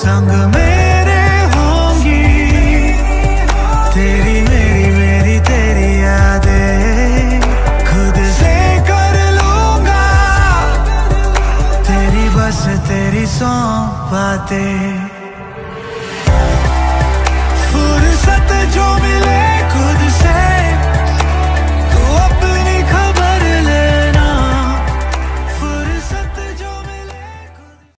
संग मेरे होंगी, तेरी मेरी मेरी तेरी यादें खुद से कर लूंगा, तेरी बस तेरी सौंप बातें। फुर्सत जो मिले खुद से